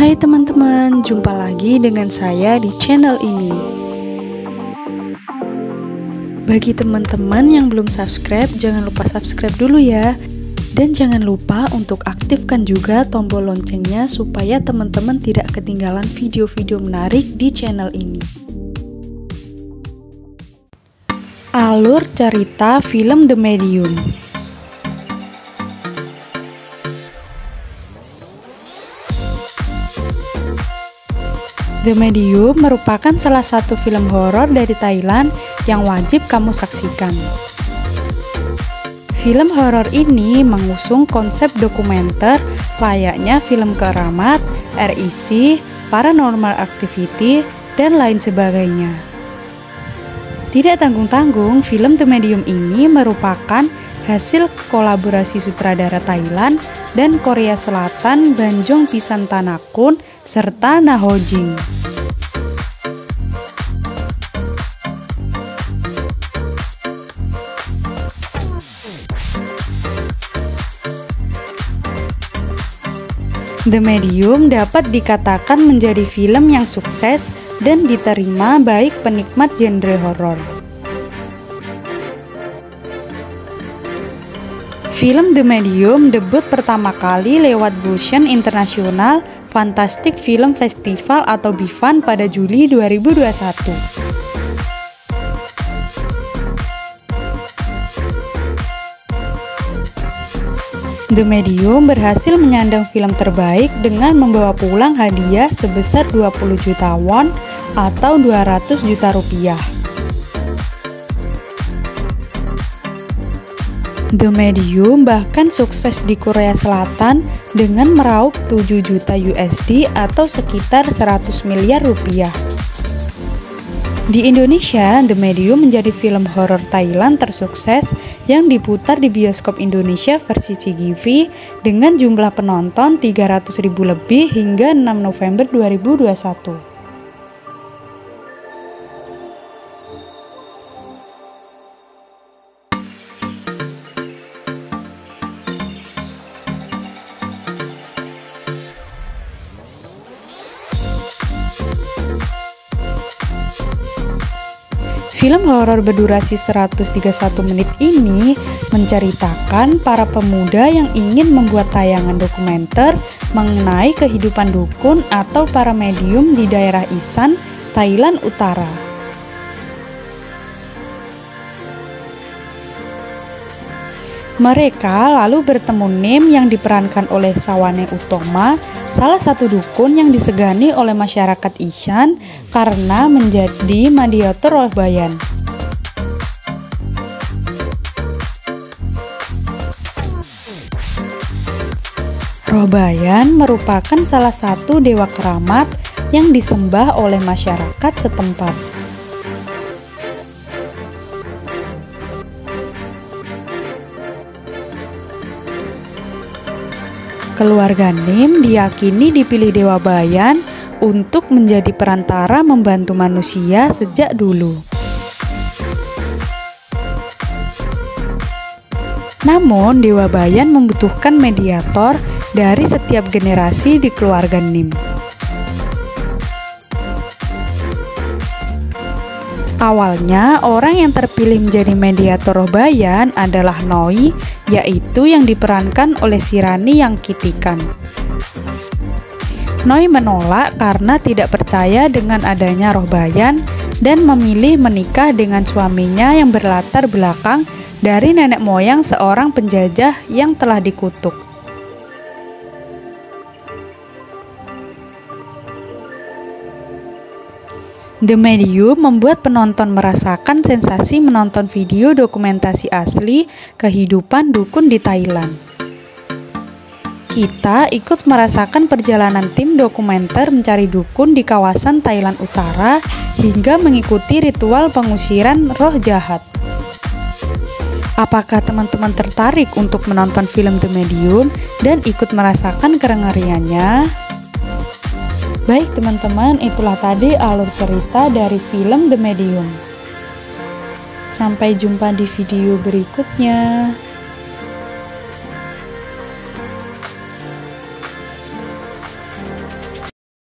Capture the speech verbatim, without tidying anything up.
Hai teman-teman, jumpa lagi dengan saya di channel ini. Bagi teman-teman yang belum subscribe, jangan lupa subscribe dulu ya. Dan jangan lupa untuk aktifkan juga tombol loncengnya supaya teman-teman tidak ketinggalan video-video menarik di channel ini. Alur cerita film The Medium. The Medium merupakan salah satu film horor dari Thailand yang wajib kamu saksikan. Film horor ini mengusung konsep dokumenter layaknya film keramat, R I C, paranormal activity, dan lain sebagainya. Tidak tanggung-tanggung, film The Medium ini merupakan hasil kolaborasi sutradara Thailand dan Korea Selatan Banjong Pisantanakun serta Na Ho Jin. The Medium dapat dikatakan menjadi film yang sukses dan diterima baik penikmat genre horor. Film The Medium debut pertama kali lewat Busan International Fantastic Film Festival atau B I F A N pada Juli dua ribu dua puluh satu. The Medium berhasil menyandang film terbaik dengan membawa pulang hadiah sebesar dua puluh juta won atau dua ratus juta rupiah. The Medium bahkan sukses di Korea Selatan dengan meraup tujuh juta U S D atau sekitar seratus miliar rupiah. Di Indonesia, The Medium menjadi film horor Thailand tersukses yang diputar di bioskop Indonesia versi C G V dengan jumlah penonton tiga ratus ribu lebih hingga enam November dua ribu dua puluh satu. Film horor berdurasi seratus tiga puluh satu menit ini menceritakan para pemuda yang ingin membuat tayangan dokumenter mengenai kehidupan dukun atau para medium di daerah Isan, Thailand Utara. Mereka lalu bertemu Nim yang diperankan oleh Sawane Utoma, salah satu dukun yang disegani oleh masyarakat Isan karena menjadi mediator roh bayan. Roh bayan merupakan salah satu dewa keramat yang disembah oleh masyarakat setempat. Keluarga Nim diyakini dipilih dewa bayan untuk menjadi perantara membantu manusia sejak dulu. Namun, dewa bayan membutuhkan mediator dari setiap generasi di keluarga Nim. Awalnya, orang yang terpilih menjadi mediator roh bayan adalah Noi, yaitu yang diperankan oleh Sirani yang Kitikan. Noi menolak karena tidak percaya dengan adanya roh bayan dan memilih menikah dengan suaminya yang berlatar belakang dari nenek moyang seorang penjajah yang telah dikutuk. The Medium membuat penonton merasakan sensasi menonton video dokumentasi asli kehidupan dukun di Thailand. Kita ikut merasakan perjalanan tim dokumenter mencari dukun di kawasan Thailand Utara hingga mengikuti ritual pengusiran roh jahat. Apakah teman-teman tertarik untuk menonton film The Medium dan ikut merasakan kengeriannya? Baik teman-teman, itulah tadi alur cerita dari film The Medium. Sampai jumpa di video berikutnya.